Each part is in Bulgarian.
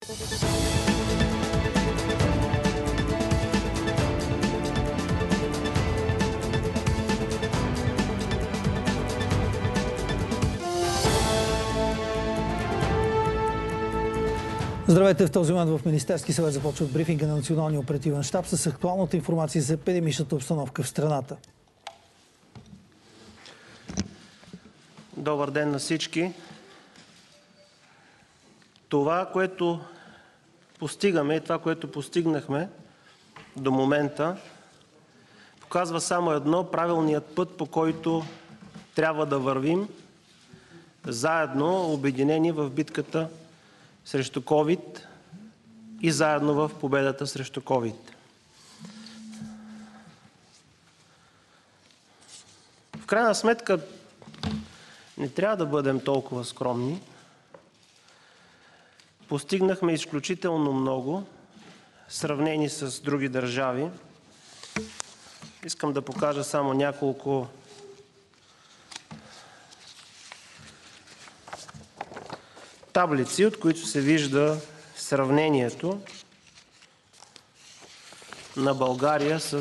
Здравейте, в този момент в Министерски съвет започва брифинга на Националния оперативен щаб с актуалната информация за епидемичната обстановка в страната. Добър ден на всички. Това, което постигаме и това, което постигнахме до момента, показва само едно: правилният път, по който трябва да вървим заедно, обединени в битката срещу COVID и заедно в победата срещу COVID. В крайна сметка не трябва да бъдем толкова скромни. Постигнахме изключително много, сравнени с други държави. Искам да покажа само няколко таблици, от които се вижда сравнението на България с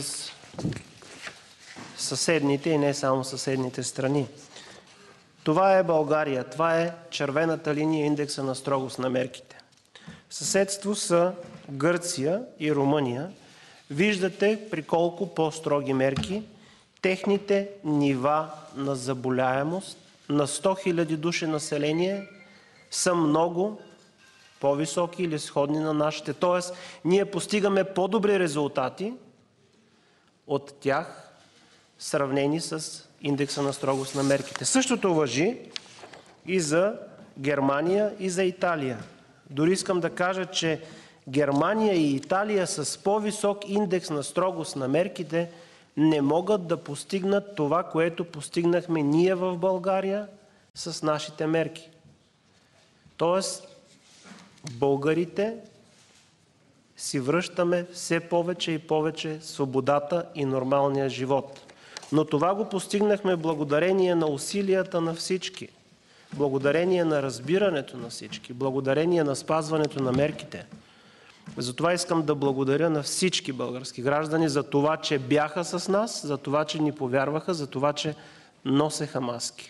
съседните и не само съседните страни. Това е България. Това е червената линия, индекса на строгост на мерките. В съседство са Гърция и Румъния. Виждате при колко по-строги мерки техните нива на заболяемост на 100 000 души население са много по-високи или сходни на нашите. Тоест, ние постигаме по-добри резултати от тях, сравнени с индекса на строгост на мерките. Същото важи и за Германия и за Италия. Дори искам да кажа, че Германия и Италия с по-висок индекс на строгост на мерките не могат да постигнат това, което постигнахме ние в България с нашите мерки. Тоест, българите си връщаме все повече и повече свободата и нормалния живот. Но това го постигнахме благодарение на усилията на всички, благодарение на разбирането на всички, благодарение на спазването на мерките. Затова искам да благодаря на всички български граждани за това, че бяха с нас, за това, че ни повярваха, за това, че носеха маски.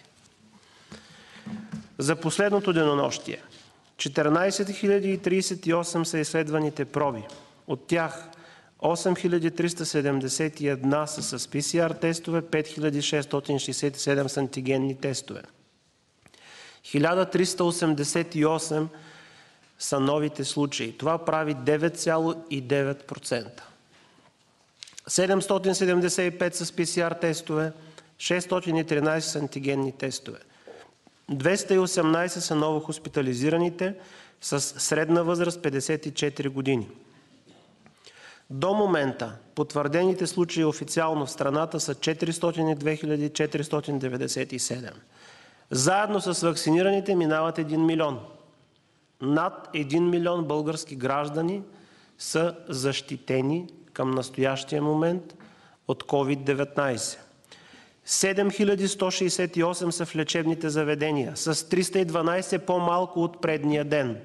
За последното денонощие 14 038 са изследваните проби. От тях 8371 са с PCR тестове, 5667 са антигенни тестове. 1388 са новите случаи. Това прави 9,9%. 775 са с PCR тестове, 613 са антигенни тестове. 218 са ново хоспитализираните с средна възраст 54 години. До момента потвърдените случаи официално в страната са 402 497. Заедно с вакцинираните минават 1 милион. Над 1 милион български граждани са защитени към настоящия момент от COVID-19. 7168 са в лечебните заведения, с 312 по-малко от предния ден.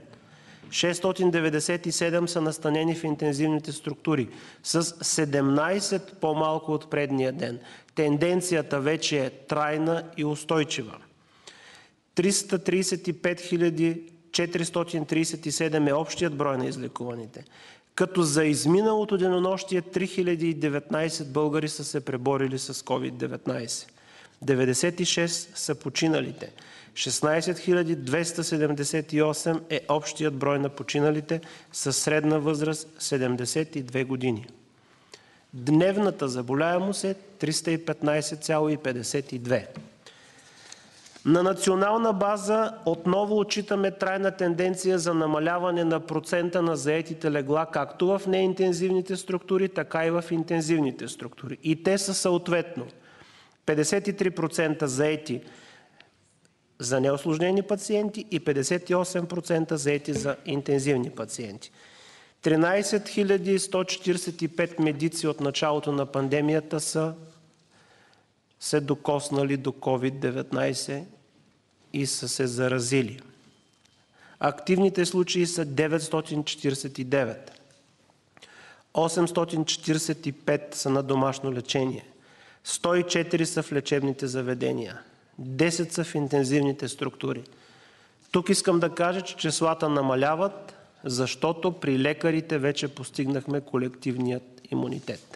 697 са настанени в интензивните структури, с 17 по-малко от предния ден. Тенденцията вече е трайна и устойчива. 335 437 е общият брой на излекуваните, като за изминалото денонощие 3019 българи са се преборили с COVID-19. 96 са починалите. 16 278 е общият брой на починалите със средна възраст 72 години. Дневната заболяемост е 315,52. На национална база отново отчитаме трайна тенденция за намаляване на процента на заетите легла, както в неинтензивните структури, така и в интензивните структури. И те са съответно 53% заети за неусложнени пациенти и 58% заети за интензивни пациенти. 13 145 медици от началото на пандемията са се докоснали до COVID-19 и са се заразили. Активните случаи са 949. 845 са на домашно лечение. 104 са в лечебните заведения. 10 са в интензивните структури. Тук искам да кажа, че числата намаляват, защото при лекарите вече постигнахме колективният имунитет.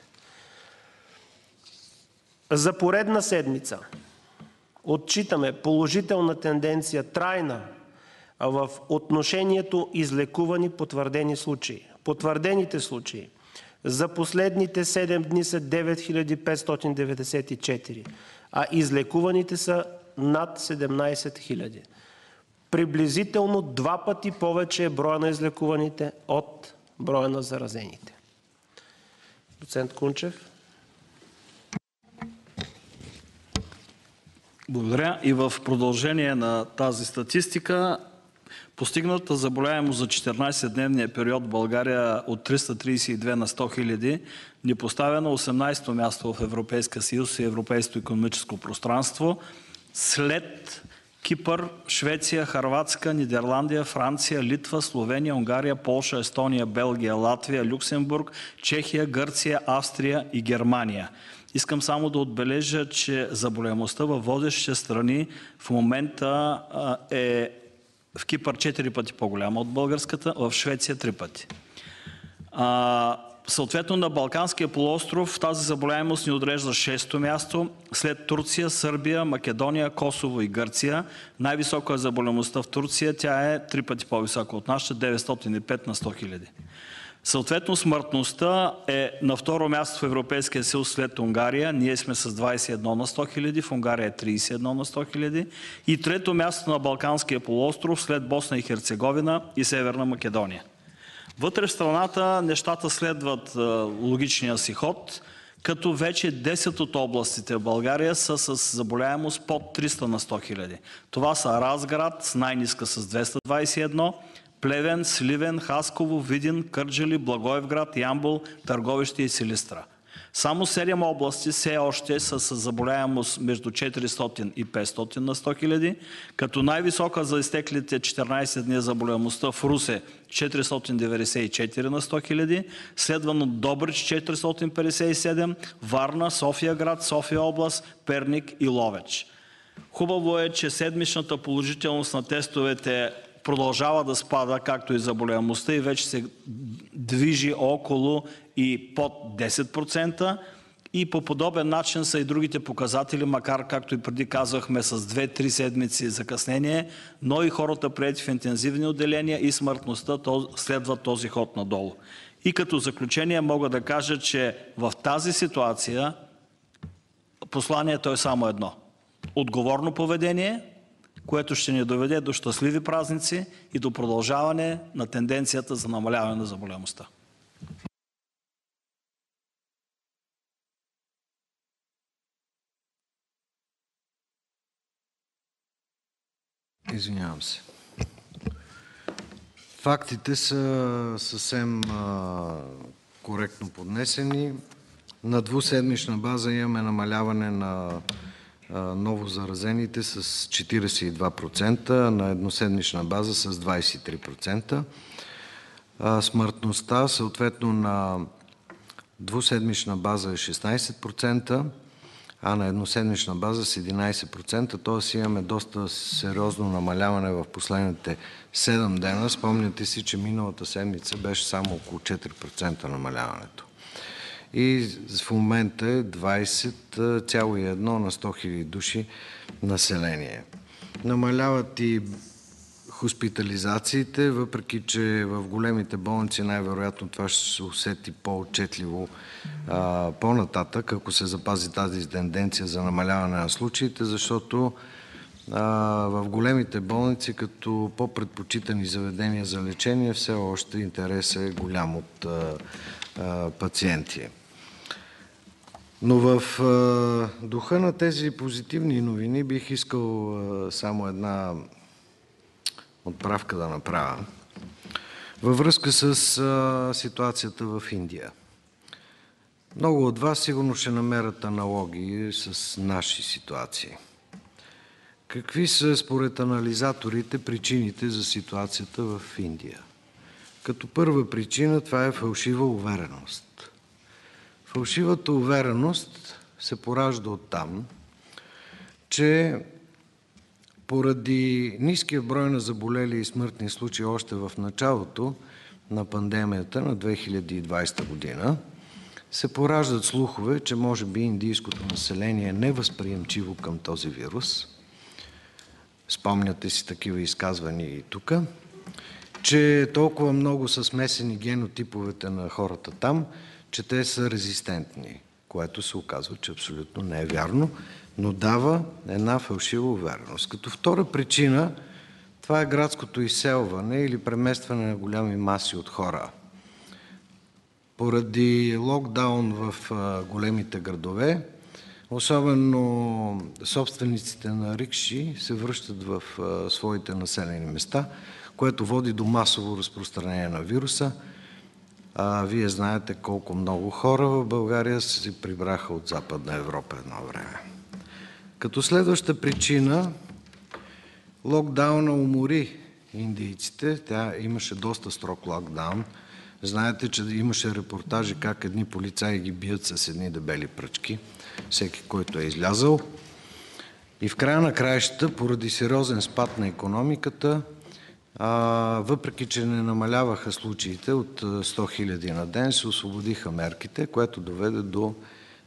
За поредна седмица отчитаме положителна тенденция, трайна, в отношението излекувани потвърдени случаи. Потвърдените случаи за последните 7 дни са 9594, а излекуваните са над 17 000. Приблизително 2 пъти повече е броя на излекуваните от броя на заразените. Доцент Кунчев. Благодаря. И в продължение на тази статистика, постигната заболяемост за 14-дневния период в България от 332 на 100 хиляди ни поставя на 18-то място в Европейския съюз и Европейското икономическо пространство, след Кипър, Швеция, Хърватска, Нидерландия, Франция, Литва, Словения, Унгария, Полша, Естония, Белгия, Латвия, Люксембург, Чехия, Гърция, Австрия и Германия. Искам само да отбележа, че заболяемостта във водещите страни в момента е в Кипър 4 пъти по-голяма от българската, в Швеция 3 пъти. Съответно на Балканския полуостров тази заболяемост ни отрежда 6-то място, след Турция, Сърбия, Македония, Косово и Гърция. Най-висока е заболяемостта в Турция, тя е 3 пъти по-висока от нашата, 905 на 100 хиляди. Съответно смъртността е на второ място в Европейския съюз след Унгария. Ние сме с 21 на 100 хиляди, в Унгария е 31 на 100 хиляди. И трето място на Балканския полуостров след Босна и Херцеговина и Северна Македония. Вътре в страната нещата следват логичния си ход, като вече 10 от областите в България са с заболяемост под 300 на 100 хиляди. Това са Разград с най-ниска с 221, Плевен, Сливен, Хасково, Видин, Кърджали, Благоевград, Ямбол, Търговище и Силистра. Само 7 области все още са с заболяемост между 400 и 500 на 100 хиляди, като най-висока за изтеклите 14 дни заболяемостта в Русе 494 на 100 хиляди, следвано Добрич 457, Варна, София град, София област, Перник и Ловеч. Хубаво е, че седмичната положителност на тестовете продължава да спада, както и заболяемостта, и вече се движи около и под 10%. И по подобен начин са и другите показатели, макар, както и преди казахме, с 2-3 седмици закъснение, но и хората приети в интензивни отделения и смъртността следва този ход надолу. И като заключение мога да кажа, че в тази ситуация посланието е само едно. Отговорно поведение, което ще ни доведе до щастливи празници и до продължаване на тенденцията за намаляване на заболяемостта. Извинявам се. Фактите са съвсем коректно поднесени. На двуседмична база имаме намаляване на ново заразените с 42%, на едноседмична база с 23%. Смъртността съответно на двуседмична база е 16%, а на едноседмична база с 11%, т.е. имаме доста сериозно намаляване в последните 7 дена. Спомняте си, че миналата седмица беше само около 4% намаляването. И в момента е 20,1 на 100 000 души население. Намаляват и хоспитализациите, въпреки че в големите болници най-вероятно това ще се усети по-отчетливо по-нататък, ако се запази тази тенденция за намаляване на случаите, защото в големите болници като по-предпочитани заведения за лечение все още интересът е голям от пациенти. Но в духа на тези позитивни новини бих искал само една отправка да направя във връзка с ситуацията в Индия. Много от вас сигурно ще намерят аналогии с наши ситуации. Какви са според анализаторите причините за ситуацията в Индия? Като първа причина това е фалшива увереност. Фалшивата увереност се поражда оттам, че поради ниския брой на заболели и смъртни случаи още в началото на пандемията на 2020 година се пораждат слухове, че може би индийското население е невъзприемчиво към този вирус. Спомняте си такива изказвания и тук, че толкова много са смесени генотиповете на хората там, че те са резистентни, което се оказва, че абсолютно не е вярно, но дава една фалшива увереност. Като втора причина, това е градското изселване или преместване на голями маси от хора. Поради локдаун в големите градове, особено собствениците на рикши се връщат в своите населени места, което води до масово разпространение на вируса. Вие знаете колко много хора в България се прибраха от Западна Европа едно време. Като следваща причина, локдауна умори индийците. Тя имаше доста строг локдаун. Знаете, че имаше репортажи как едни полицаи ги бият с едни дебели пръчки, всеки, който е излязъл. И в края на краищата, поради сериозен спад на икономиката, въпреки че не намаляваха случаите от 100 000 на ден, се освободиха мерките, което доведе до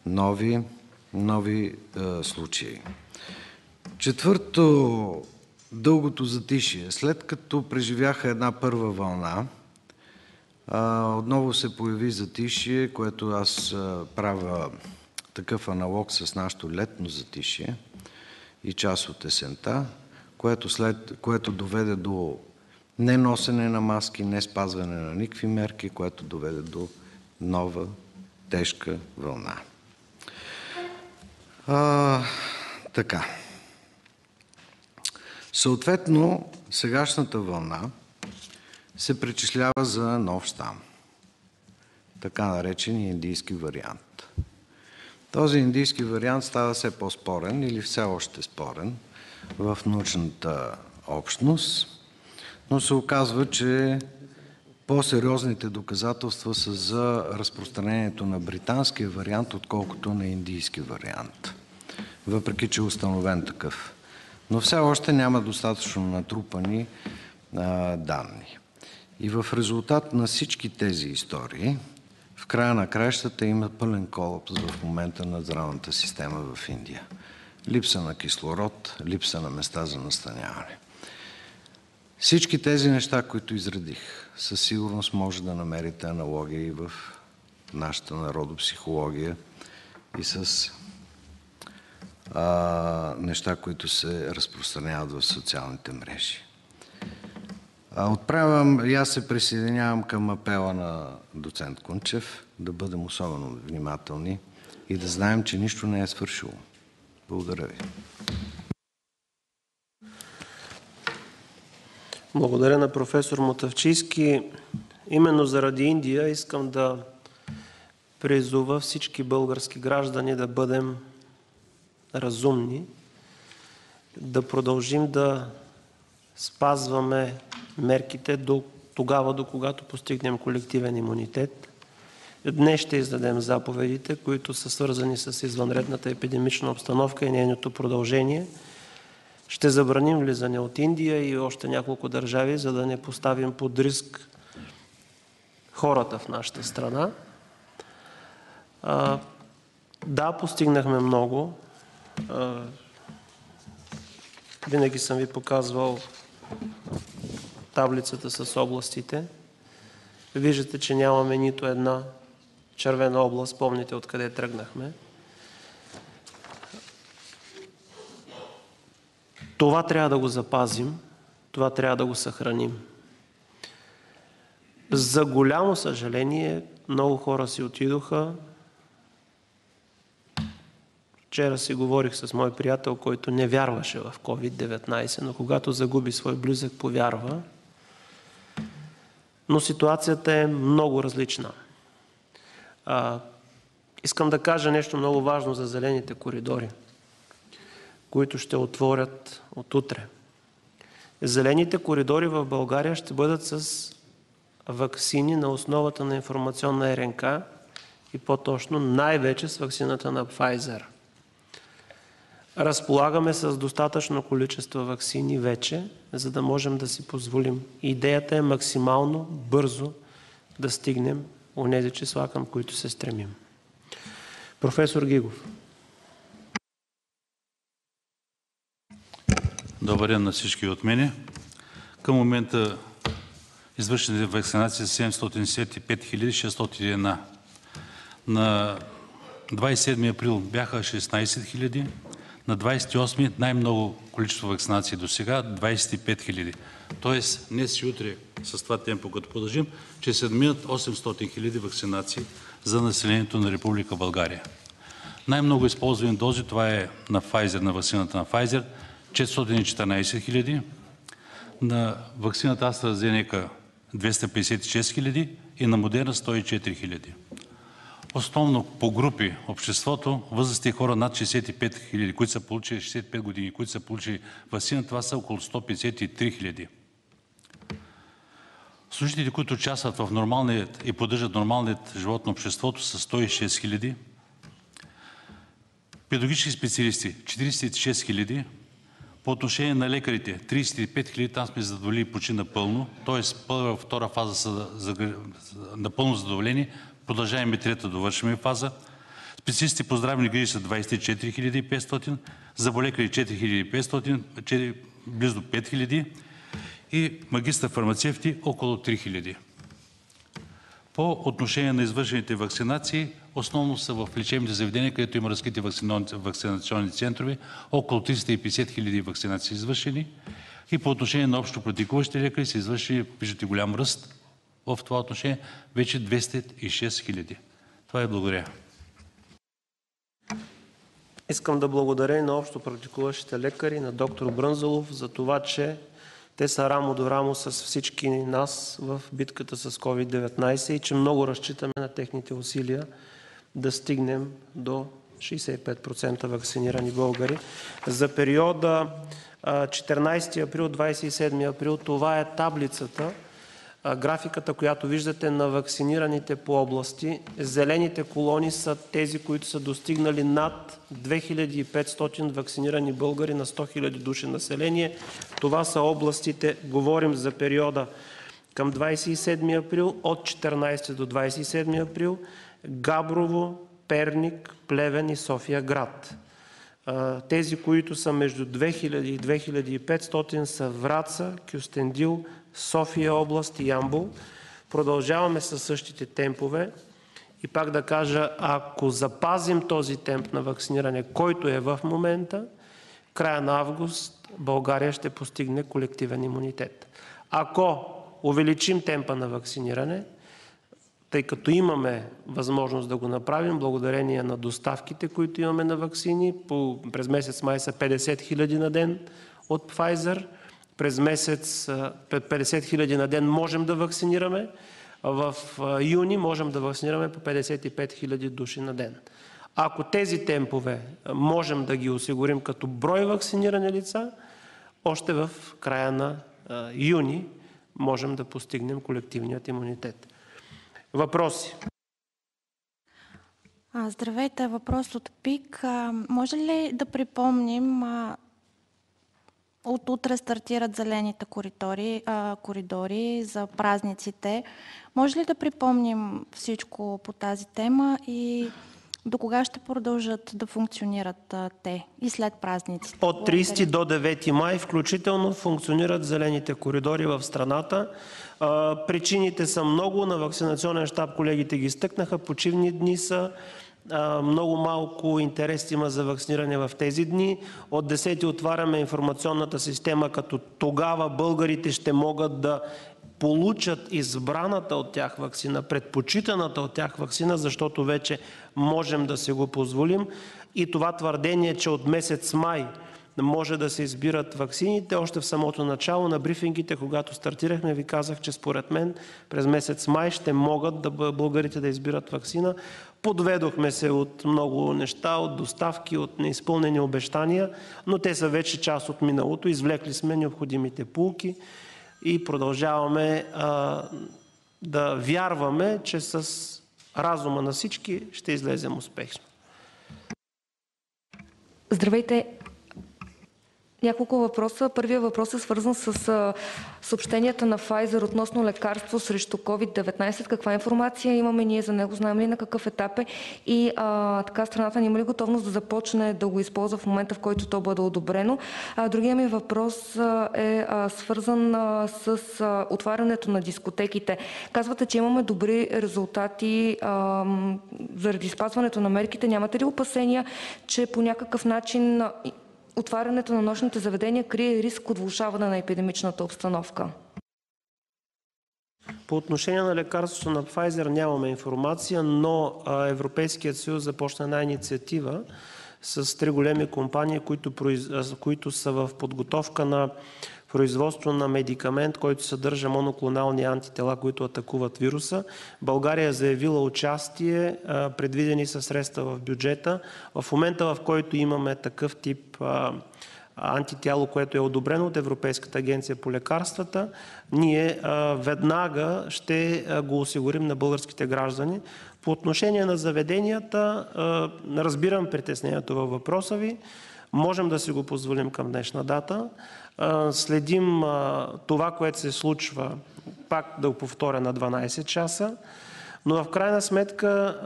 нови случаи. Четвърто, дългото затишие. След като преживяха една първа вълна, отново се появи затишие, което аз правя такъв аналог с нашето летно затишие и част от есента, което доведе до неносене на маски, не спазване на никакви мерки, което доведе до нова тежка вълна. Така. Съответно, сегашната вълна се причислява за нов щам, така наречен индийски вариант. Този индийски вариант става все по-спорен или все още спорен в научната общност, но се оказва, че по-сериозните доказателства са за разпространението на британския вариант, отколкото на индийски вариант, въпреки че е установен такъв. Но все още няма достатъчно натрупани данни. И в резултат на всички тези истории, в края на краищата има пълен колапс в момента на здравната система в Индия. Липса на кислород, липса на места за настаняване. Всички тези неща, които изредих, със сигурност може да намерите аналогия и в нашата народопсихология и с неща, които се разпространяват в социалните мрежи. Отправям и аз се присъединявам към апела на доцент Кунчев да бъдем особено внимателни и да знаем, че нищо не е свършило. Благодаря ви. Благодаря на професор Мутафчийски. Именно заради Индия искам да призова всички български граждани да бъдем разумни, да продължим да спазваме мерките до тогава, до когато постигнем колективен имунитет. Днес ще издадем заповедите, които са свързани с извънредната епидемична обстановка и нейното продължение. Ще забраним влизане от Индия и още няколко държави, за да не поставим под риск хората в нашата страна. Да, постигнахме много. Винаги съм ви показвал таблицата с областите. Виждате, че нямаме нито една червена област. Помните откъде тръгнахме. Това трябва да го запазим, това трябва да го съхраним. За голямо съжаление, много хора си отидоха. Вчера си говорих с мой приятел, който не вярваше в COVID-19, но когато загуби свой близък, повярва. Но ситуацията е много различна. Искам да кажа нещо много важно за зелените коридори. които ще отворят от утре. Зелените коридори в България ще бъдат с ваксини на основата на информационна РНК и по-точно най-вече с ваксината на Pfizer. Разполагаме с достатъчно количество ваксини вече, за да можем да си позволим. Идеята е максимално бързо да стигнем онези числа, към които се стремим. Професор Гигов. Добър ден на всички от мене. Към момента извършените вакцинации са 775 601. На 27 април бяха 16 000. На 28 най-много количество вакцинации до сега 25 000. Тоест днес и утре с това темпо, като продължим, че се надминат 800 000 вакцинации за населението на Република България. Най-много използвани дози, това е на Pfizer, на вакцината на Pfizer, 414 000, на вакцината AstraZeneca 256 000 и на Moderna 104 000. Основно по групи обществото, възрастни хора над 65 000, които са получили 65 години, които са получили вакцина, това са около 153 000. Служителите, които участват в нормалният и поддържат нормалният живот на обществото, са 106 000. Педагогически специалисти 46 000. По отношение на лекарите 35 000, там сме задоволили почти напълно, т.е. първа, втора фаза са напълно задоволени, продължаваме трета, довършваме фаза. Специалистите по здравни грижи са 24 500, заболекари 4500, близо 5000 и магистър фармацевти около 3000. По отношение на извършените вакцинации, основно са в лечебните заведения, където има разкрити вакцинационни центрове, около 350 000 вакцинации извършени. И по отношение на общо практикуващите лекари са извършени, виждате голям ръст в това отношение, вече 206 000. Това е благодаря. Искам да благодаря и на общо практикуващите лекари, на доктор Брънзалов за това, че те са рамо до рамо с всички нас в битката с COVID-19 и че много разчитаме на техните усилия да стигнем до 65% вакцинирани българи. За периода 14 април, 27 април, това е таблицата, графиката, която виждате на вакцинираните по области. Зелените колони са тези, които са достигнали над 2500 вакцинирани българи на 100 000 души население. Това са областите, говорим за периода към 27 април, от 14 до 27 април, Габрово, Перник, Плевен и София град. Тези, които са между 2000 и 2500 са Враца, Кюстендил, София област и Ямбол. Продължаваме със същите темпове и пак да кажа, ако запазим този темп на вакциниране, който е в момента, края на август България ще постигне колективен имунитет. Ако увеличим темпа на вакциниране, тъй като имаме възможност да го направим, благодарение на доставките, които имаме на ваксини, през месец май са 50 000 на ден от Pfizer, през месец 50 000 на ден можем да вакцинираме, в юни можем да вакцинираме по 55 000 души на ден. Ако тези темпове можем да ги осигурим като брой вакцинирани лица, още в края на юни можем да постигнем колективният имунитет. Въпроси? Здравейте, въпрос от ПИК. Може ли да припомним, от утре стартират зелените коридори за празниците. Може ли да припомним всичко по тази тема и до кога ще продължат да функционират те и след празниците? От 30 до 9 май включително функционират зелените коридори в страната. Причините са много. На вакцинационен щаб колегите ги изтъкнаха. Почивни дни са. Много малко интерес има за вакциниране в тези дни. От 10 отваряме информационната система, като тогава българите ще могат да получат избраната от тях вакцина, предпочитаната от тях вакцина, защото вече можем да си го позволим. И това твърдение, че от месец май може да се избират ваксините. Още в самото начало на брифингите, когато стартирахме, ви казах, че според мен през месец май ще могат българите да избират ваксина. Подведохме се от много неща, от доставки, от неизпълнени обещания, но те са вече част от миналото. Извлекли сме необходимите поуки и продължаваме да вярваме, че с разума на всички ще излезем успешно. Здравейте! Няколко въпроса. Първият въпрос е свързан с съобщенията на Pfizer относно лекарство срещу COVID-19. Каква информация имаме ние за него? Знаем ли на какъв етап е? И така страната ни има ли готовност да започне да го използва в момента, в който то бъде одобрено? Другия ми въпрос е свързан с отварянето на дискотеките. Казвате, че имаме добри резултати заради спазването на мерките. Нямате ли опасения, че по някакъв начин отварянето на нощните заведения крие риск от влошаване на епидемичната обстановка? По отношение на лекарството на Pfizer нямаме информация, но Европейският съюз започна една инициатива с 3 големи компании, които са в подготовка на производство на медикамент, който съдържа моноклонални антитела, които атакуват вируса. България е заявила участие, предвидени са средства в бюджета. В момента, в който имаме такъв тип антитяло, което е одобрено от Европейската агенция по лекарствата, ние веднага ще го осигурим на българските граждани. По отношение на заведенията, разбирам притеснението във въпроса ви. Можем да си го позволим към днешна дата. Следим това, което се случва, пак да го повторя, на 12 часа, но в крайна сметка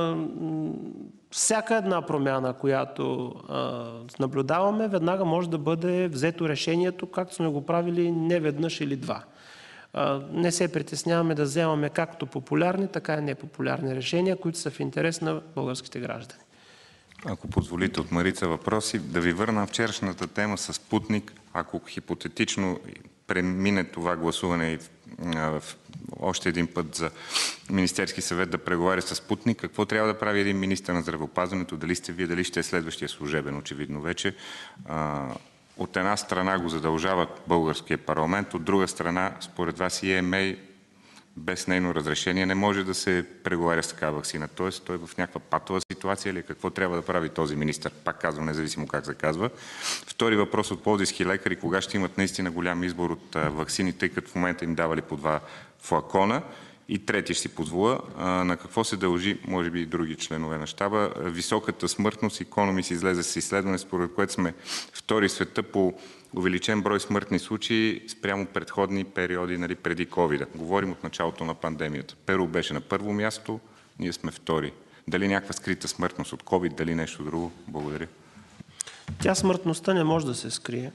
всяка една промяна, която наблюдаваме, веднага може да бъде взето решението, както сме го правили не веднъж или два. Не се притесняваме да вземаме както популярни, така и непопулярни решения, които са в интерес на българските граждани. Ако позволите от Марица въпроси, да ви върна вчерашната тема с Спутник. Ако хипотетично премине това гласуване още един път за Министерски съвет да преговаря с Спутник, какво трябва да прави един министър на здравеопазването? Дали сте вие, дали ще е следващия служебен, очевидно вече. От една страна го задължават българския парламент, от друга страна, според вас EMA без нейно разрешение не може да се преговаря с такава ваксина. Тоест, той е в някаква патова ситуация или какво трябва да прави този министър? Пак казвам, независимо как се казва. Втори въпрос от пловдивски лекари. Кога ще имат наистина голям избор от ваксини, тъй като в момента им давали по 2 флакона? И трети ще си позволя. На какво се дължи, може би и други членове на щаба, високата смъртност? Economist излезе с изследване, според което сме втори в света по увеличен брой смъртни случаи спрямо предходни периоди, преди COVID-а. Говорим от началото на пандемията. Перу беше на първо място, ние сме втори. Дали някаква скрита смъртност от COVID, дали нещо друго? Благодаря. Тя смъртността не може да се скрие.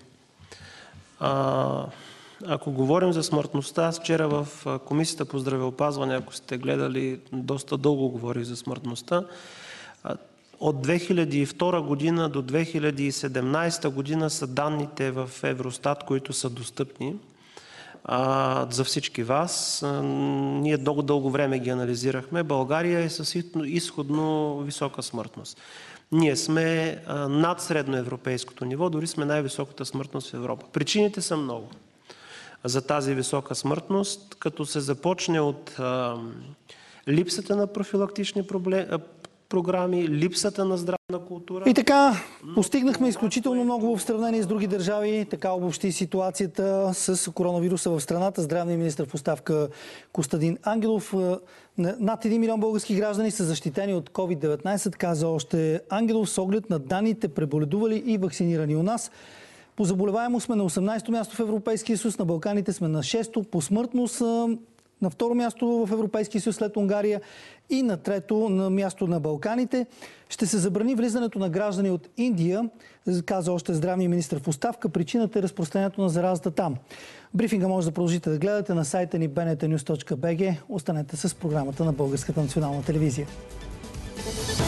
Ако говорим за смъртността, аз вчера в Комисията по здравеопазване, ако сте гледали, доста дълго говорих за смъртността. От 2002 година до 2017 година са данните в Евростат, които са достъпни за всички вас. Ние дълго време ги анализирахме. България е с изходно висока смъртност. Ние сме над средноевропейското ниво, дори сме най-високата смъртност в Европа. Причините са много за тази висока смъртност, като се започне от липсата на профилактични програми, липсата на здравна култура. И така, постигнахме изключително много в сравнение с други държави. Така обобщи ситуацията с коронавируса в страната. Здравният министър в оставка Костадин Ангелов. Над 1 милион български граждани са защитени от COVID-19, каза още Ангелов, с оглед на данните преболедували и вакцинирани у нас. По заболеваемост сме на 18-то място в Европейския съюз, на Балканите сме на 6-то, по смъртност на 2-ро място в Европейския съюз след Унгария и на 3-то на място на Балканите. Ще се забрани влизането на граждани от Индия, каза още здравния министър в оставка. Причината е разпространението на заразата там. Брифинга може да продължите да гледате на сайта ни bntnews.bg. Останете с програмата на Българската национална телевизия.